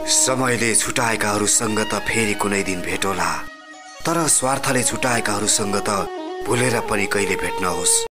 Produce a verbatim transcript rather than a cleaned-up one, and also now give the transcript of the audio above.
समयले छुटाएकाहरूसँग त फेरि कुनै दिन भेट होला, तर स्वार्थले छुटाएकाहरूसँग त भुलेर पनि कहिले भेट नहोस्।